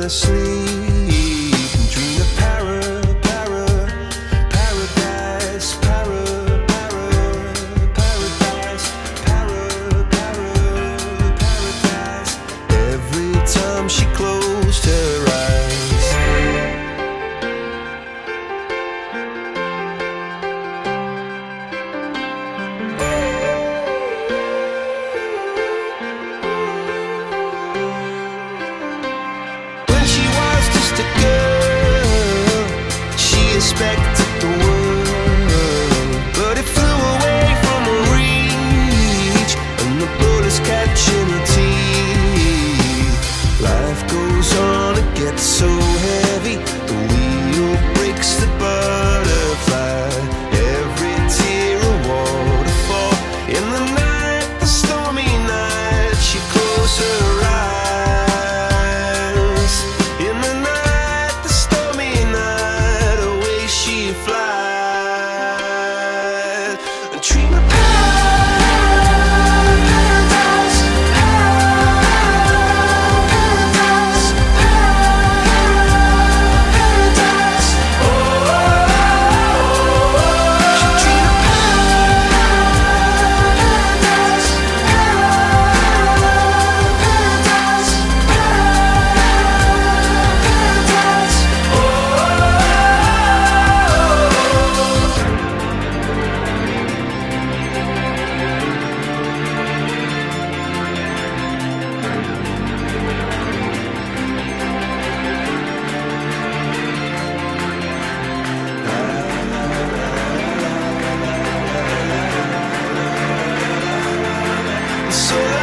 her sleep and dream of paradise, paradise. Every time she closed her eyes. When she was just a girl, she expected the world, but it flew away from her reach, and the bullets catching her teeth. Life goes on, it gets so heavy, the wheel breaks the butterfly. Every tear a waterfall. In the night, the stormy night, she closed her eyes. In the night, the stormy night, away she flies. And dream of paradise, paradise, paradise. Oh, she dream of paradise, paradise, paradise. Oh. So